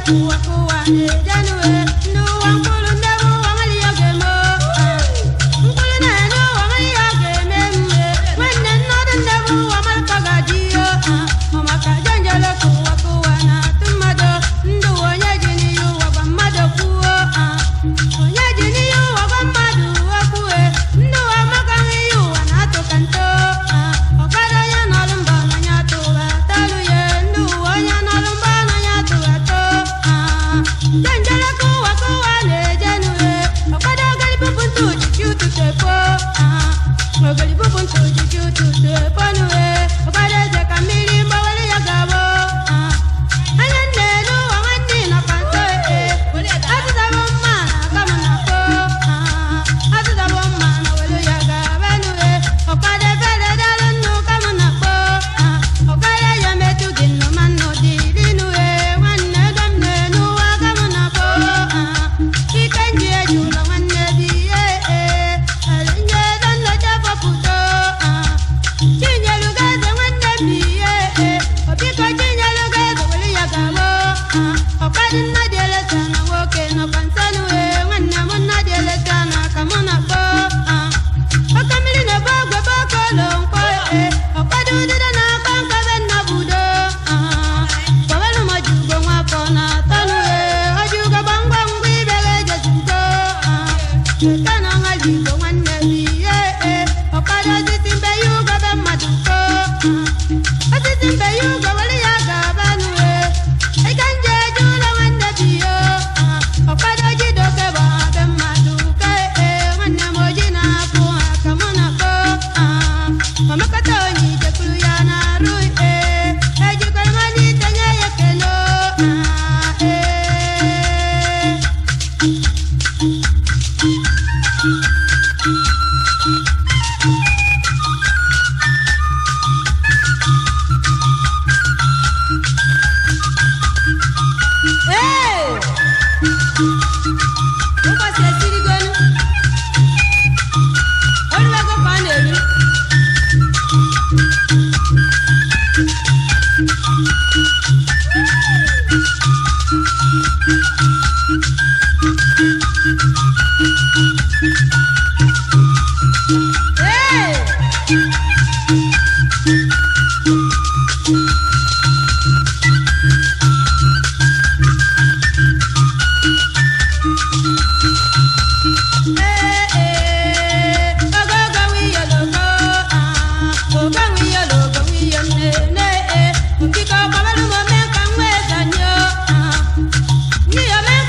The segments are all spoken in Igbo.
Ni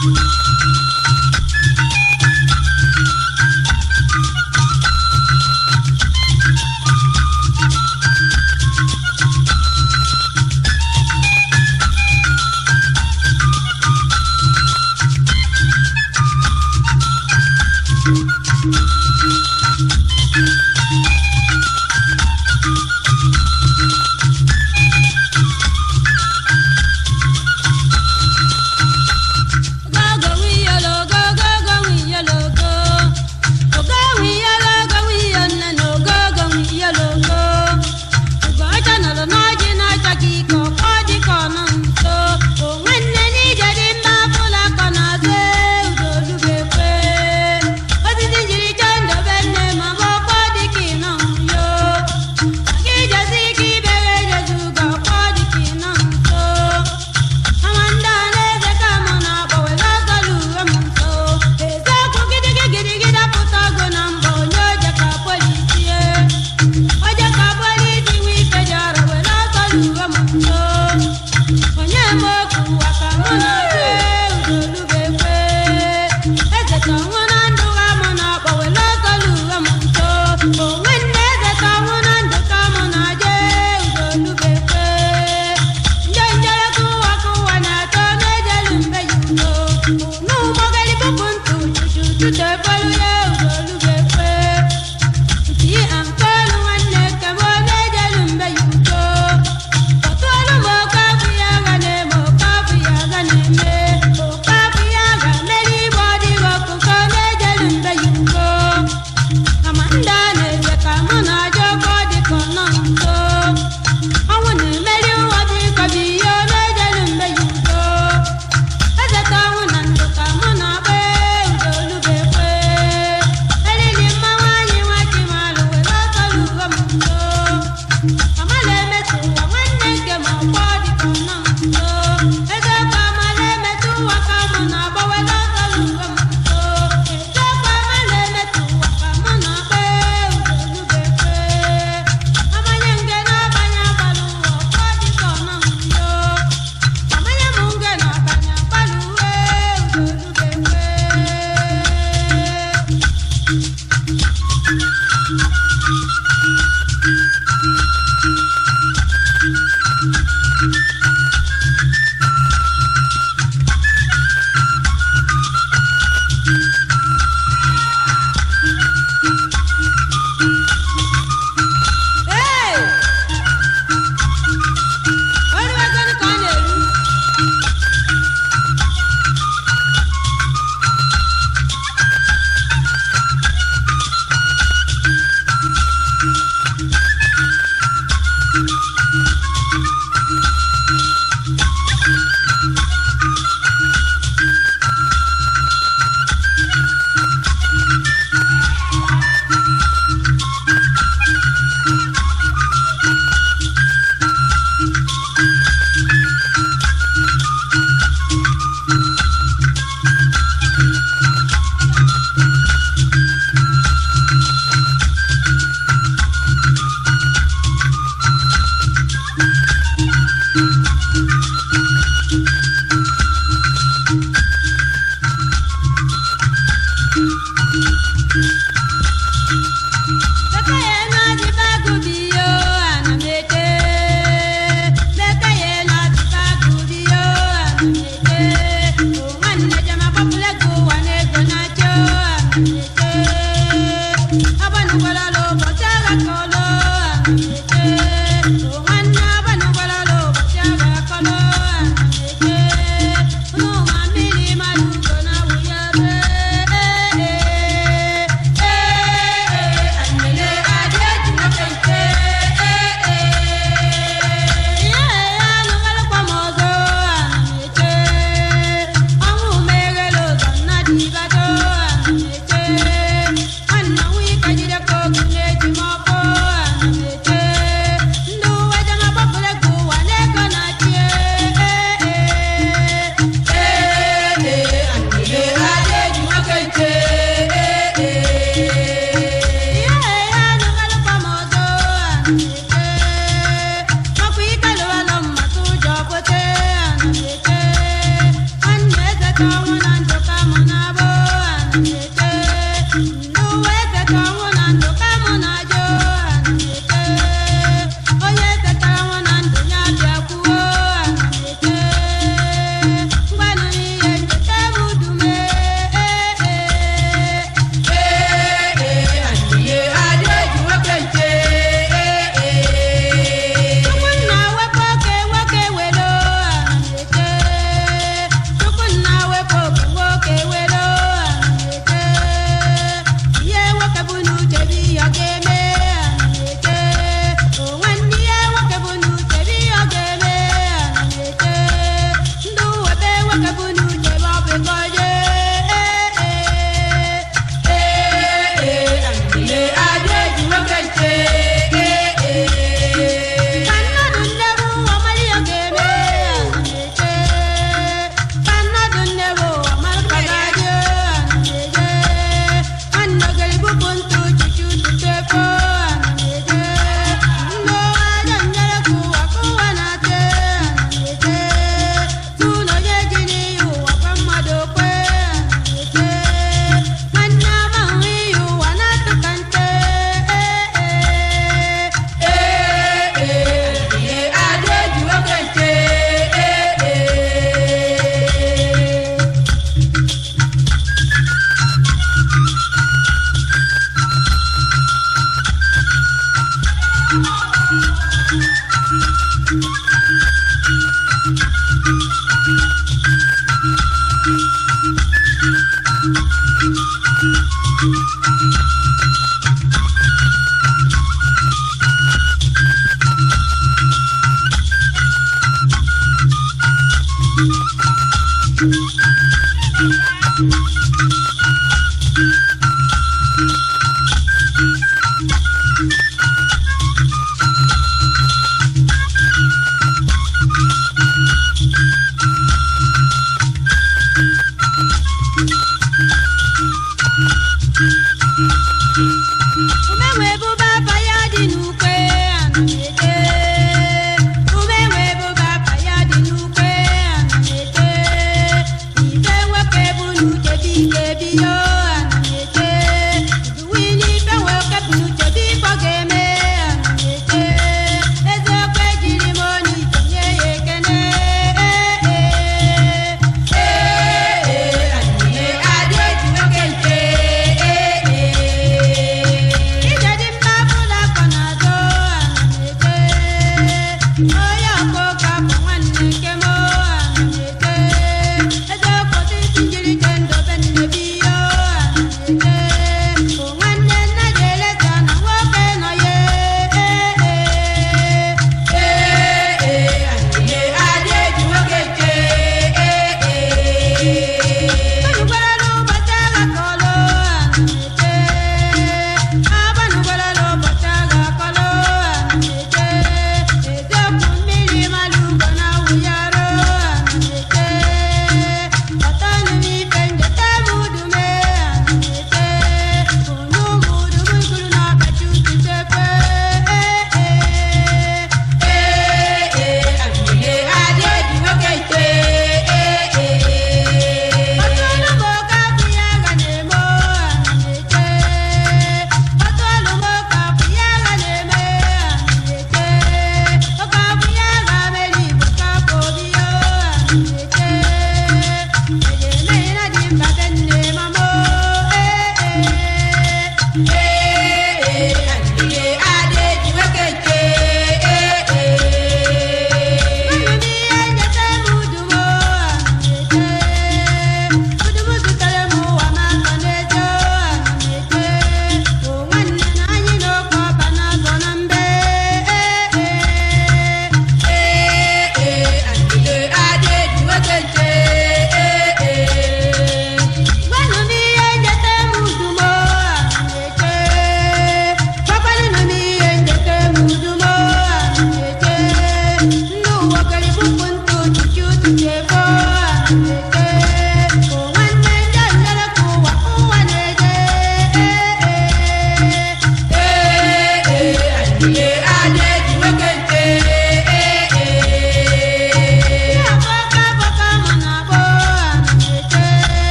Go, go.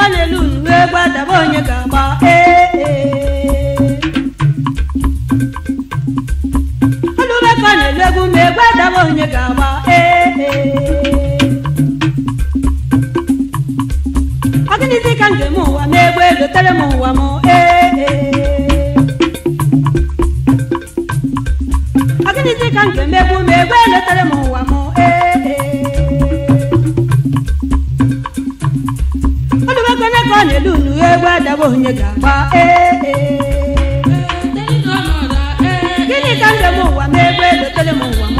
n'elu nwe gbadaba onye ga-agba olumeka n'elu egwu mgbe gbadaba onye ga-agba ọgịnịzi ka njem ụwa ma egbe dotere m ụwa m ọgịnịzi ka njem egwu ma egbe dotere m ụwa m olumekene ka ọ na-elu unu egbe adaba onye ga-agba gịnị ka njem ụwa ma egbe dotere m ụwa m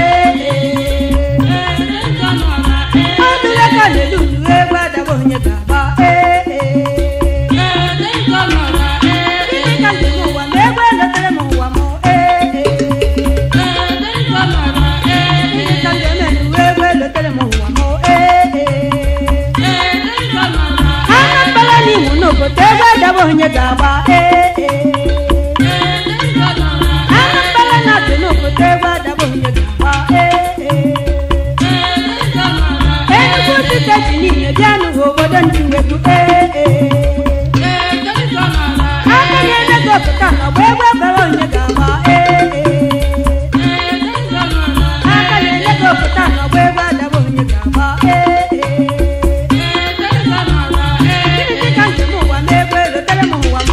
olumeka na-elu unu egbe adaba onye ga-agba gịnị ka njem ụwa ma egbe dotere m ụwa m gịnị ka njem enu egbe dotere m ụwa m Anambra n'ihu n'obodo egbe adaba onye ga-agba Anambra na-adị n'obodo egbe adaba onye ga-agba Enugu steeti niile bịa n'ụwa obodo ndị nwegbu agaghị enego pụta n'ọgba egbe bara onye ga-agba agaghị enego pụta n'ọgba egbe adaba onye ga-agba gịnị ka njem ụwa ma egbe dotere m ụwa m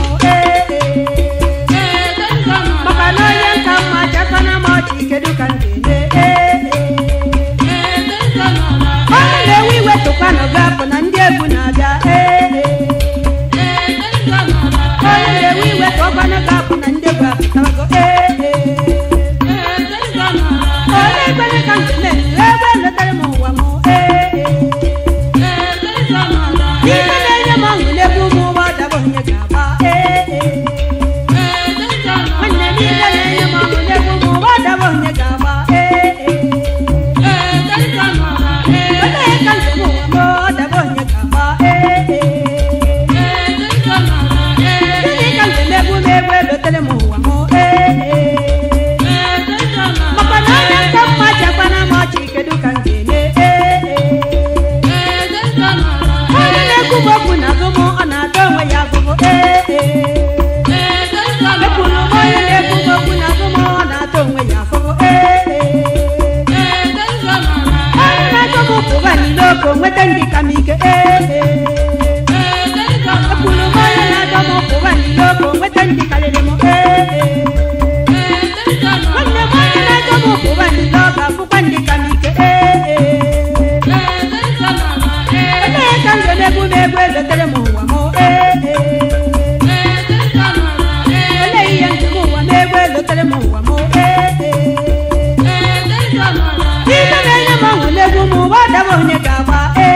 maka na onye nka mma chakwana m ọchị kedu ka m ga-eme onye na-ewe iwe tụkwa na ga-apụ na ndị egwu na-abịa onye na-ewe iwe tụkwa na ga-apụ na ndị egwu apụtago onye ekwere ka njem enu egbe dotere m ụwa m ife na-enye m ọṅụ n'egwu ụmụ ụgbọ adaba onye ga-agba nwanne m ife na-enye m ọṅụ n'egwu ụmụ ụgbọ adaba onye ga-agba olee ka njem ụwa m adaba onye ga-agba gịnị ka njem egwu m egbe dotere m ụwa m maka na onye nka mma chakwana m ọchị kedu ka m ga-eme onye na-ekwu m okwu na agụmụ ọ na-ada onwe ya agụmụ ekwuru m onye na-ekwu m okwu na agụmụ ọ na-ada onwe ya afụfụ onye na-agụ m pụba n'ile oko nweta ndị ka m ike ekwuru m onye na-agụ m pụba n'ile oko nweta ndị karịrị m nwanne m onye na-agụ m pụba n'ile ọka afụkwa ndị ka m ike olee ka njem egwu m egbe dotere m ụwa m olee ihe njem ụwa m egbe dotere m ụwa m ife na-enye m ọṅụ n'egwu m ụwa adaba onye ga-agba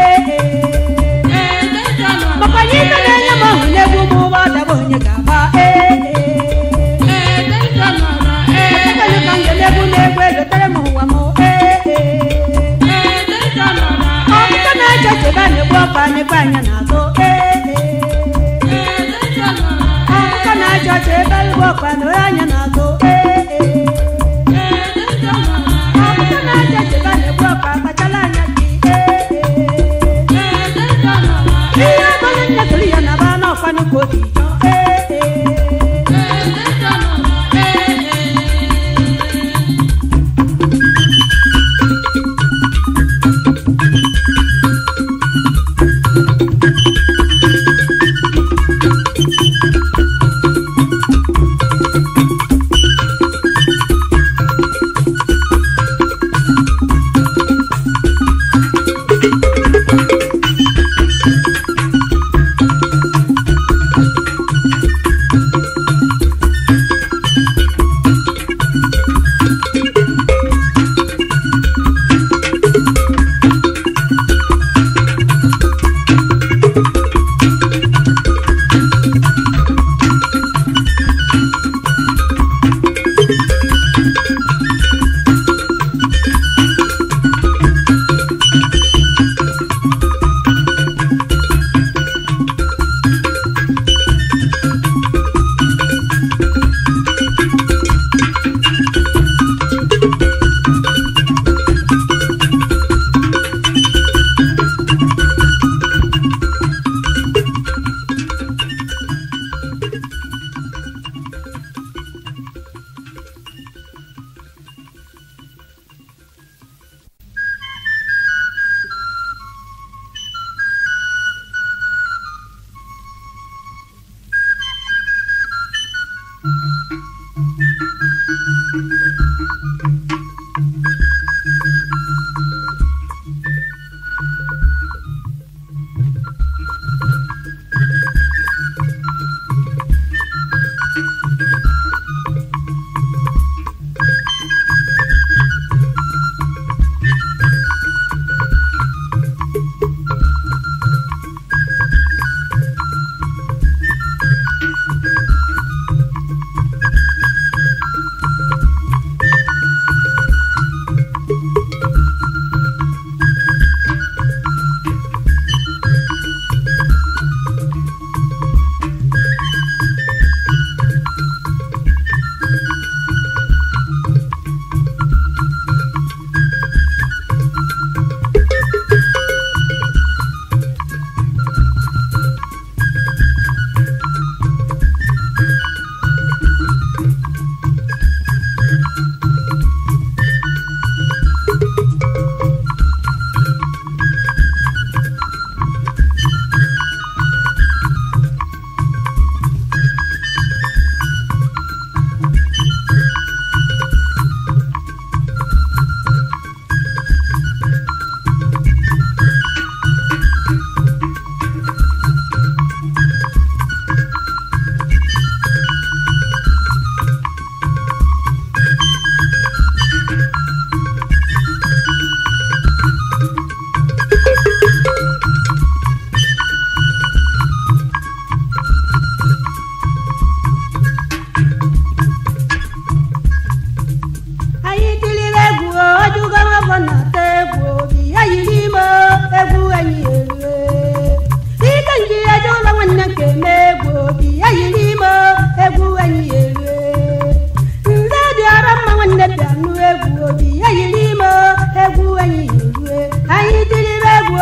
makwa na ife na-enye m ọṅụ n'egwu m ụwa adaba onye ga-agba ekele ka njem egwu m egbe dotere m ụwa m ọkụkọ na-acha chebe a na-egbu ọkụ anyekwa anya n'azụ ọkụkọ na-acha chebe egbu ọkụ anụrụ anya n'azụ ọkụkọ na-acha chebe a na-egbu ọkụ akpachala anya gị ihe ọbụla nyekiri ya na ba n'ọkwanụ ka obi chọọ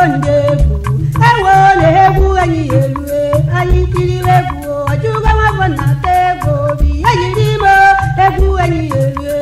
ndebu ewo lebu anyi elue anyi tiriwebu ojuga mabona tego bi ayirimo ebu anyi elue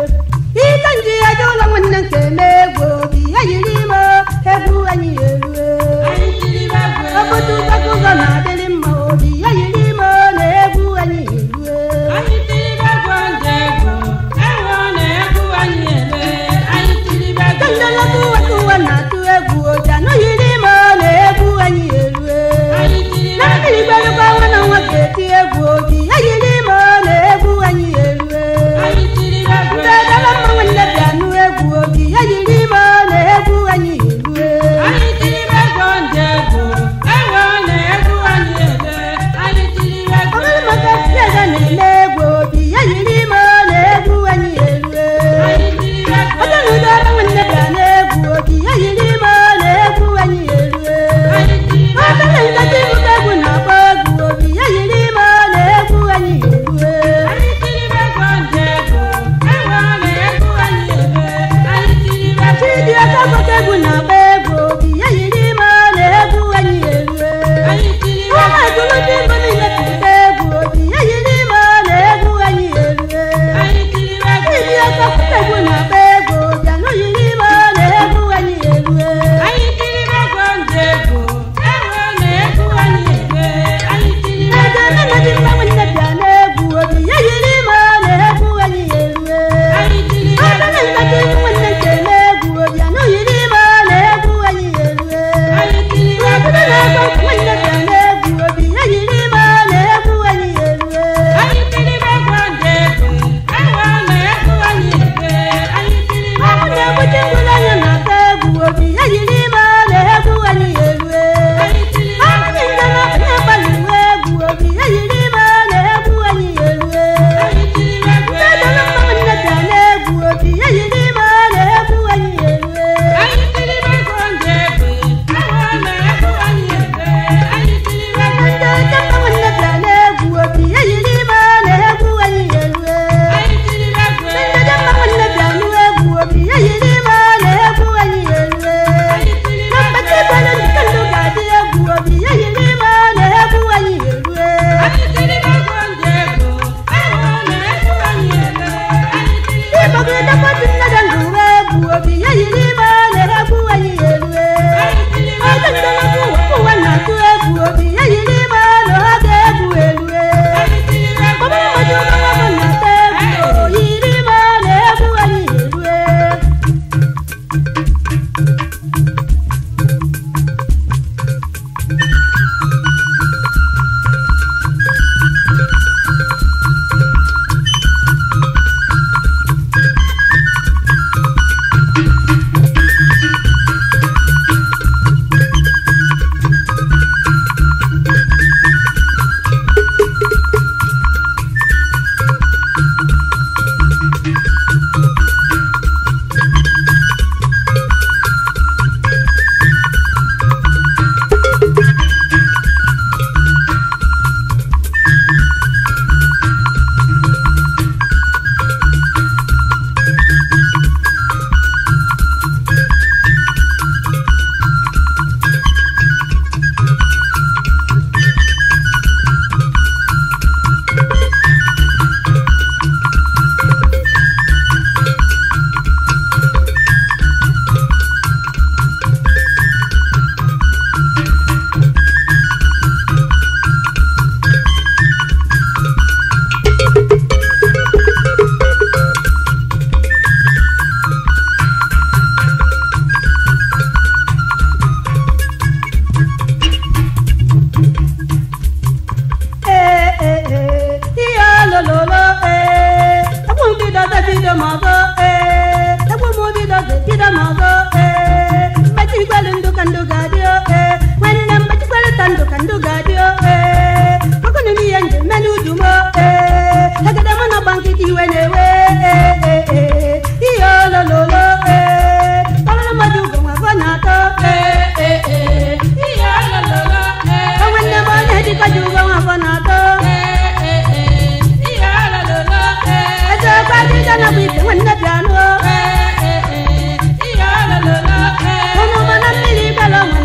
itanji ajola monna kemego bi ayirimo ebu anyi elue anyi tiriwebu abutu bakuga na delimo bi ayirimo lebu anyi elue anyi tiriwebu ndego ewo lebu anyi elue anyi tiriwebu kandala kuwa na tuegu jano yirimo lebu anyi elue anyi tiriwebu kwa wana waketi ebu bi ayirimo lebu anyi elue anyi tiriwebu ndala mwana janu ebu bi ayirimo lebu anyi elue anyi tiriwebu ndego ewo lebu anyi elue anyi tiriwebu kama makapia na lebu bi ayirimo lebu anyi elue anyi tiriwebu ndala mwana janu ebu bi ayirimo lebu anyi elue anyi tiriwebu ndala tibuka na bagu bi ayirimo lebu anyi elue anyi tiriwebu ndego ewo lebu anyi elue anyi tiriwebu chidi akaboke na bagu bi ayirimo lebu anyi elue anyi tiriwebu aguluti mboni na tibegu bi ayirimo lebu anyi elue anyi tiriwebu chidi akaboke na bagu jano yirimo lebu anyi elue anyi tiriwebu ndego ewo lebu anyi elue anyi tiriwebu na dimba mwana jano ebu bi ayirimo lebu anyi elue anyi tiriwebu na dimba mwana jano ebu jano yirimo lebu anyi elue anyi tiriwebu na dimba mwana jano ebu bi ayirimo lebu anyi elue anyi tiriwebu ndego ewo lebu anyi elue anyi tiriwebu na butengula na tebu bi ayirimo lebu anyi elue anyi tiriwebu ndala na baluwe bu bi ayirimo lebu anyi elue anyi tiriwebu ndala mwana jano ebu bi ayirimo lebu anyi elue anyi tiriwebu ndego ewo lebu anyi elue anyi tiriwebu ndala mwana jano ebu bi ayirimo lebu anyi elue anyi tiriwebu ndala mwana jano ebu bi ayirimo lebu anyi elue anyi tiriwebu nambati bala kandu gadi ebu bi ayirimo lebu anyi elue anyi tiriwebu ndego ewo lebu anyi elue anyi tiriwebu ibagida patina dandu ebu bi ayirimo lebu anyi elue anyi tiriwebu kuwa na tu ebu bi ayirimo lebu ebu elue anyi tiriwebu baba majuba mwana tebu yirimo lebu anyi elue Piano,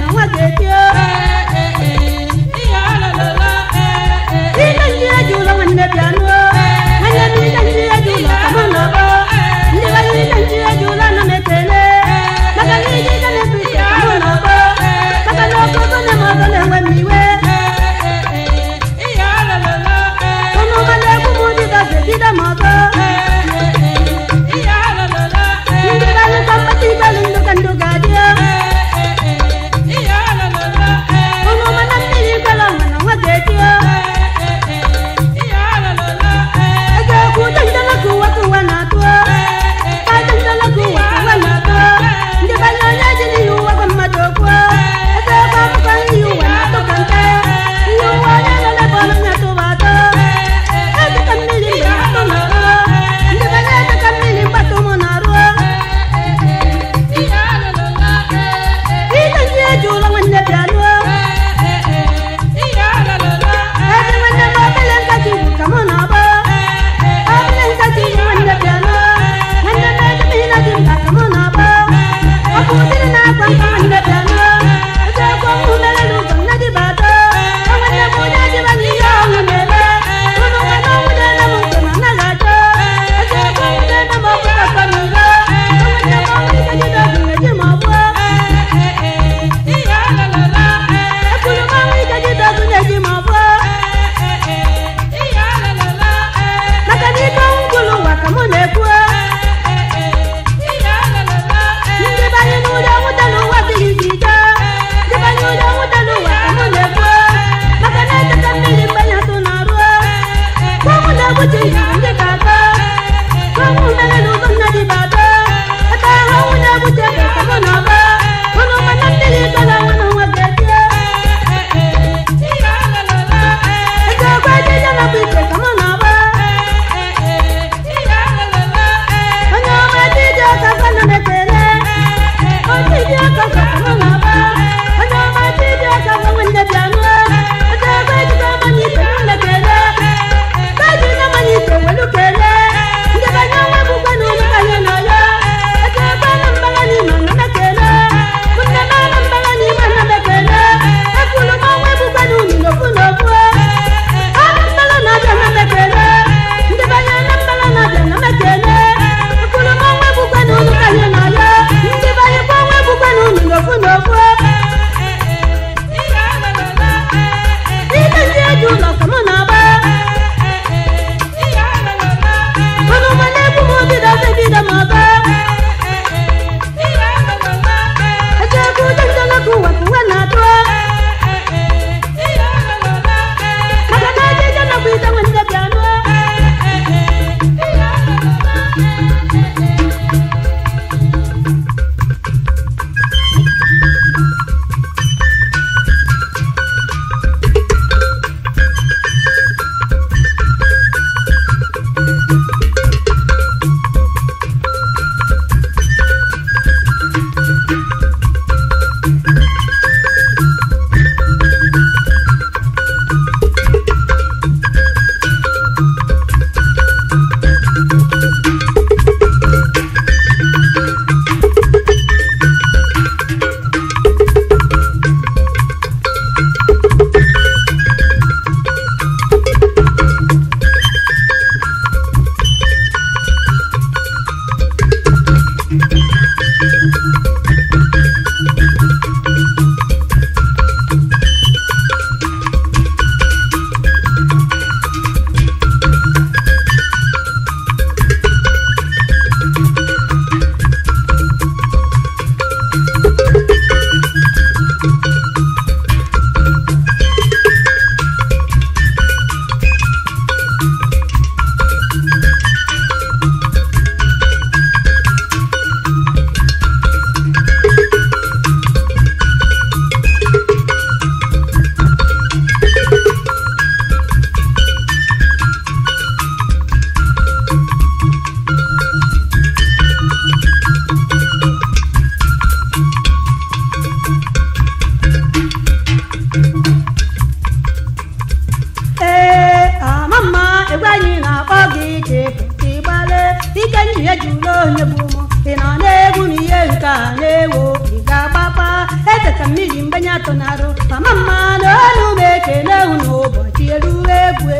kamili mbanya tonaro mama no meke na uno bochi eluwe gwe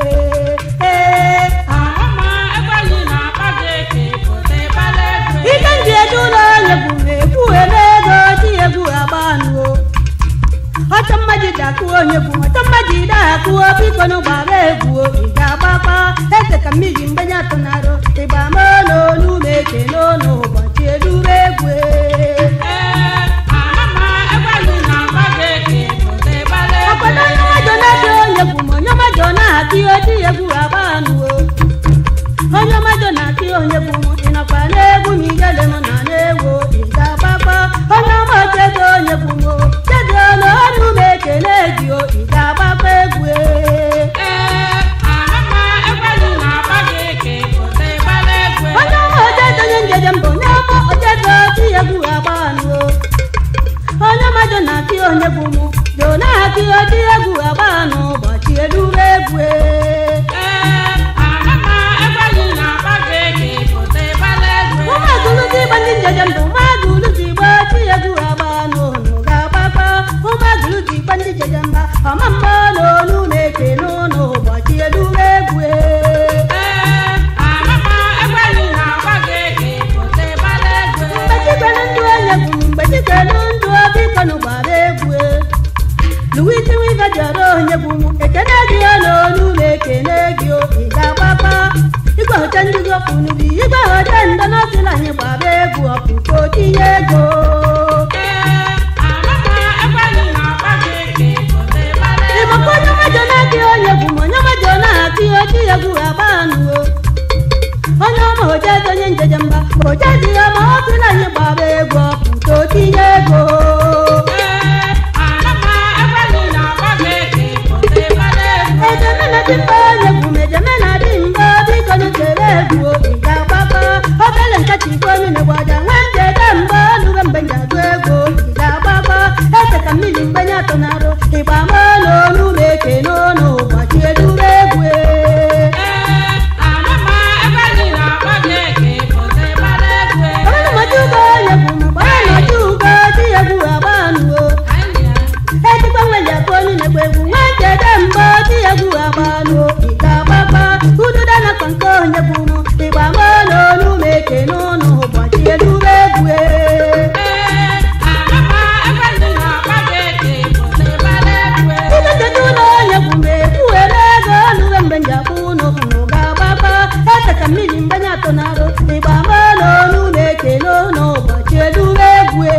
mama ekwali na bageke kote balegwe ikanji edulo nyebume buele go ti ebu abanu Otamaji daku onyebu otamaji daku bikono babebu ija papa ese kamili mbanya tonaro iba mono nu meke no bochi eluwe gwe Ti egu abanu onye majo na ti onye bu ina kwa egu mi jale mo na egu ida papa onye majo do onye bu mo jade no anu me kele ji o ida papa egu mama ekwali na bageke kote balegwe onye majo do nje jambo nyamo ojedo ti egu abanu onye majo na ti onye bu mo do na ti egu abanu bo ti edu egu Jajambo magulu tiba ti egu abano no ga papa o magulu tiba ndi jajamba amamba no nu meke no ba ti edu egwe mama ekwali na bageke kote balegwe mbati kanundu egu mbati kanundu abikono baregwe luwiti wiga jaro nyebumu ekenegi no nu meke negio ida papa Igo hotendi go kunubi igo hotenda no silanye babebu apuko tiyego mama ekwali na bageke kote balegwe Imakono majona ki onyebu monyo majona ki otiyegu abanu Onyo mo hotedo nyenje jamba hotedi ama silanye babebu apuko tiyego mama ekwali na bageke kote balegwe Ejemena timba onyebu mejemena timba bikono terebu ija papa Obele nkati kwenye newaja wende demba Nure mbenja gwego ija papa Ese kamili mbenya tonaro Iba mono numeke nono Bachi edure gwe mama ekwali na bageke kote balegwe Obele majugo yebu mbaya majugo Tiyegu abanu Eti kwa mwenja kwenye negwegu Wende demba tiyegu abanu Ija papa Kududana kanko nyebu Iba mono numeke nono Bachi edure gwe mama ekwali na bageke kote balegwe Kamili mbanya tonaro ibamba no numeke no bachi edure gwe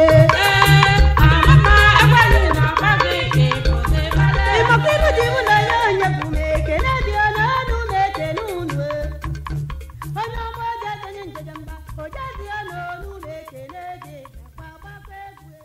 mama ekwali na bageke kote balegwe Imakiru jiuna yonya kumeke na dio no numeke nunwe Ono moja tonyenje jamba ojazi no numeke nege Papa kwegwe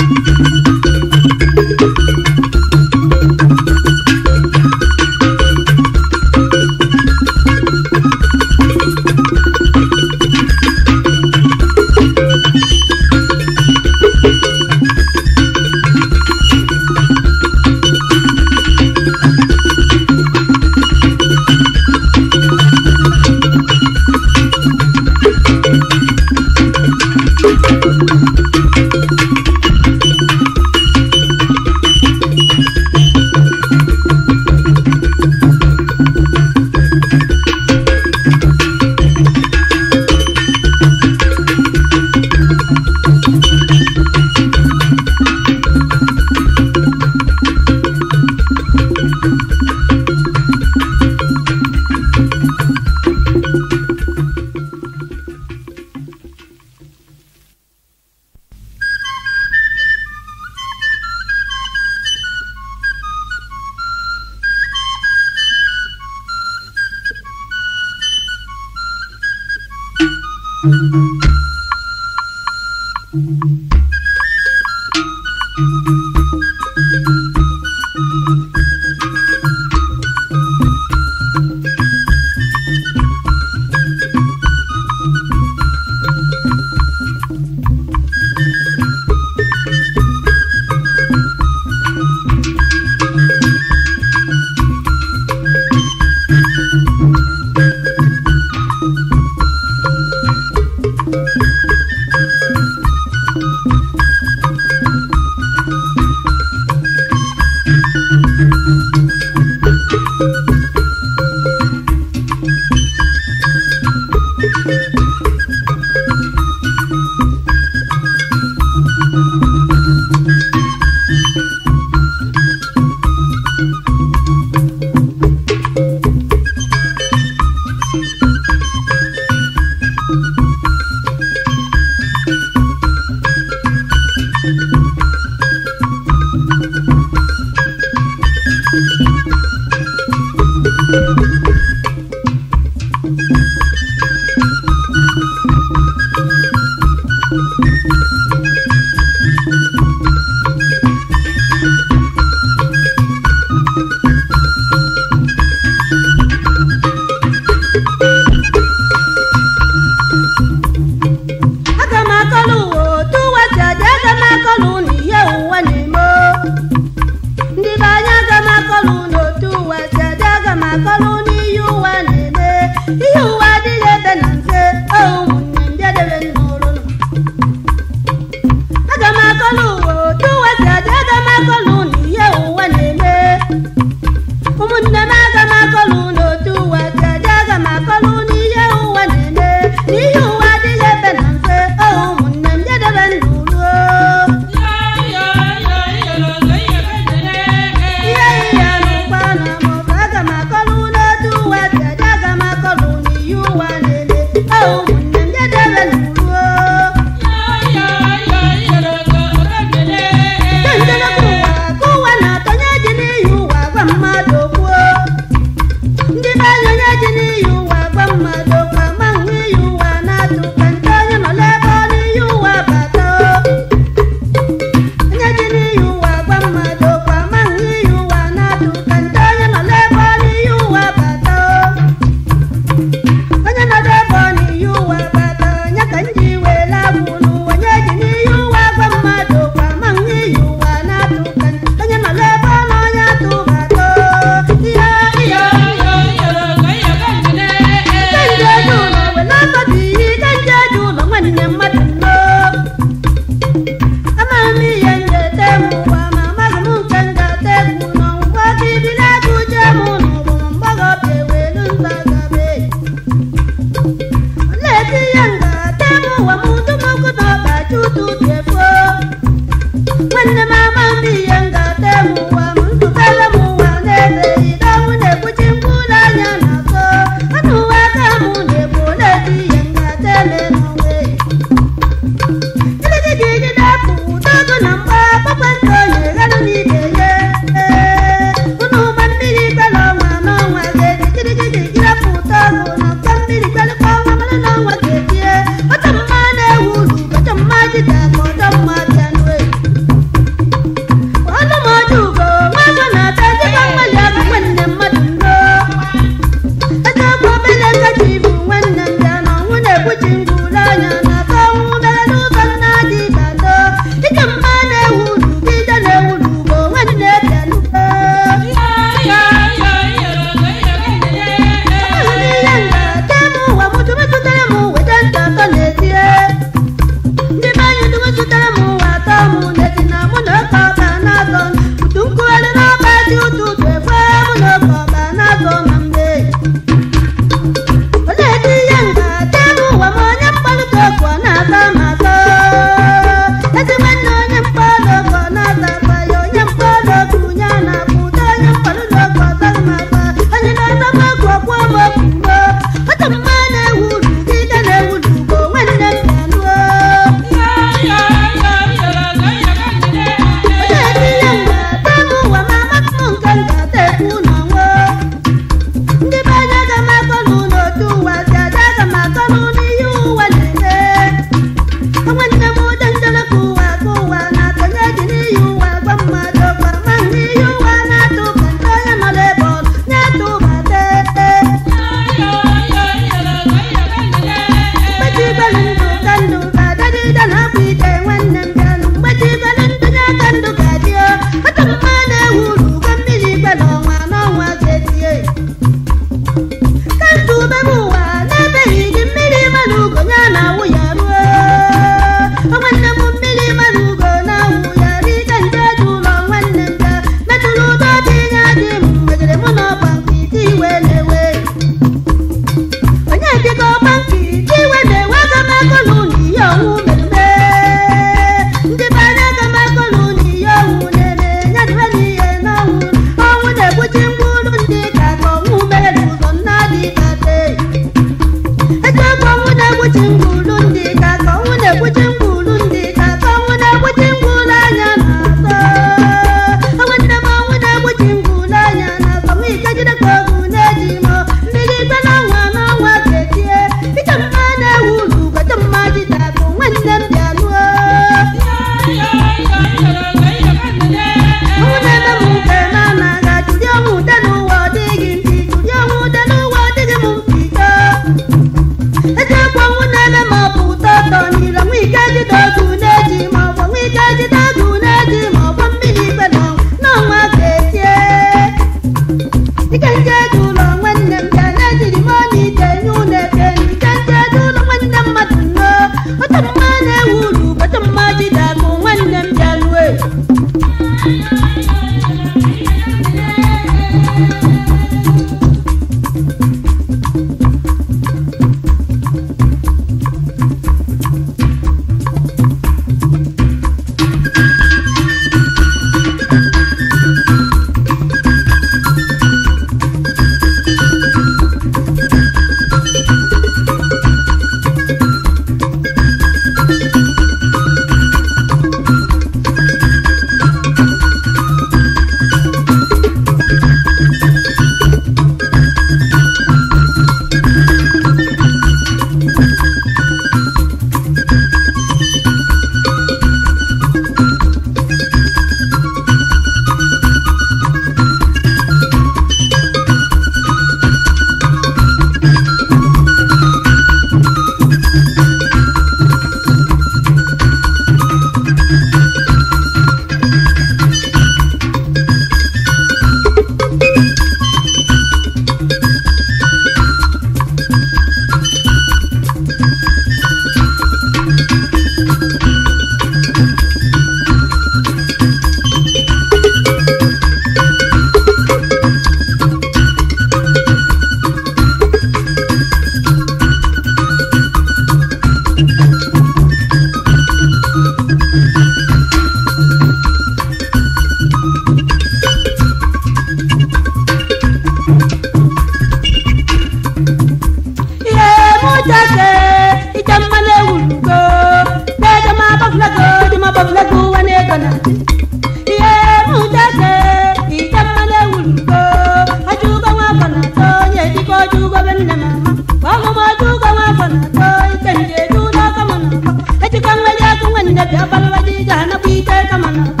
bia balwadi jana bite kamana ko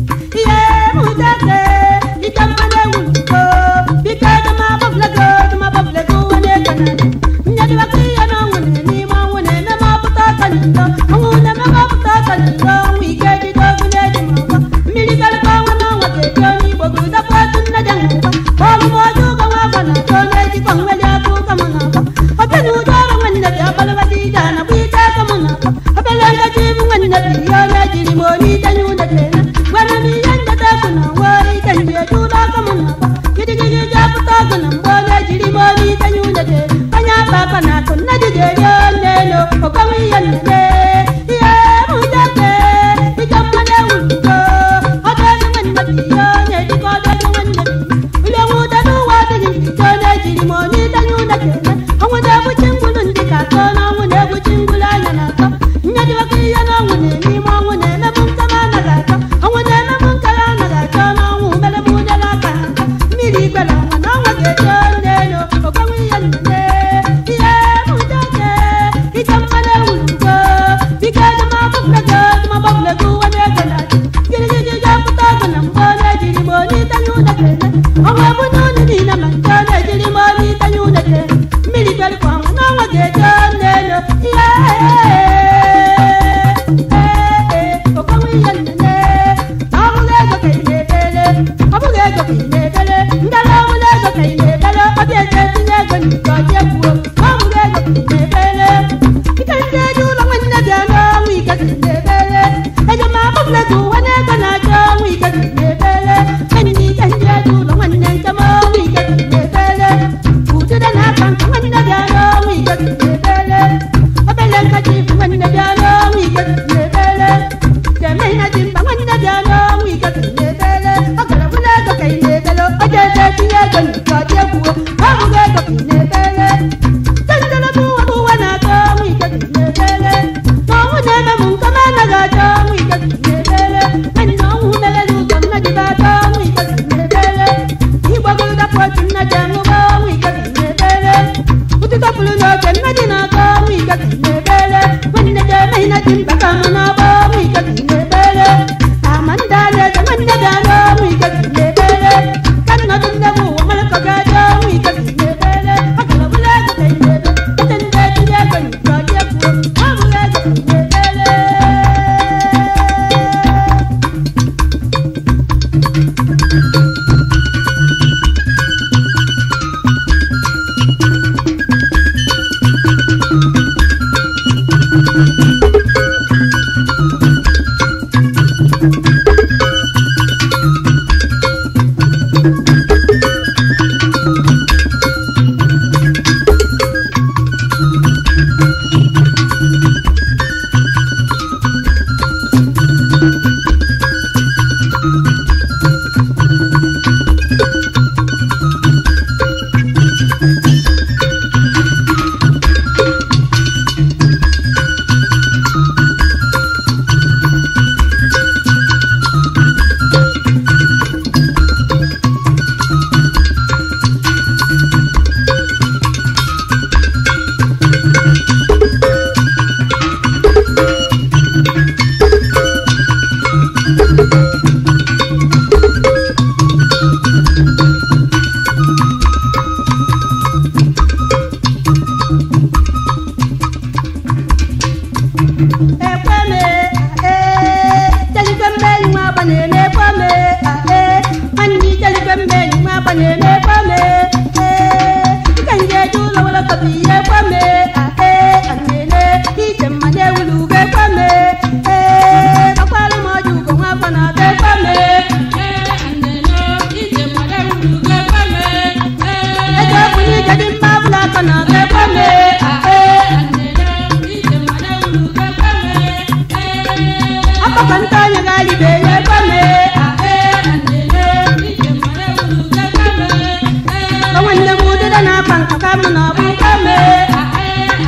ye mudate itamane wuko bika ma babla go wane kana nyadi wakiya no ngone ni ma ngone na ma puta kanyo ngone ma puta kanyo wi ke di do gune di ma mili kal pa ngona wate joni bogu da patun na jangu ko mo ju ko ma bana ko ne di ko ngale aku kamana ko apenu daro ngane bia balwadi jana bite kamana ko apelanga ji ngane bia na ji mo ni tanyu da tena wana mi yanda da kuna wai kanje ju da kamana ko gidi gidi ja puta kuna mo na ji mo ni tanyu da tena anya papa na kuna di je yo ne no o kami yanne ye mudate ikamane wuko ata ngane bia ne di ko da ngane bia ule muda no wa da ni to na ji mo ni tanyu da tena awada bu chingulun di ka to na ngune bu chingula na ka nyadi wa ki ya na ngune ni mo ngune na bum sama na ga ka awada na bum kala na ga to na ngu mele bu da la ka miri bela na wa ge to ne no o ka mi yanne ye mudate ikamane wuko bika ma babla go wa ne ka na giri giri ja puta ko na mo na ji mo ni tanyu da tena awa bu no ni na man ta na ji mo ni tanyu da tena miri bela ko na wa ge to ne no ye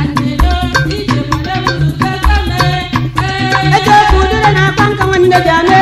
Jana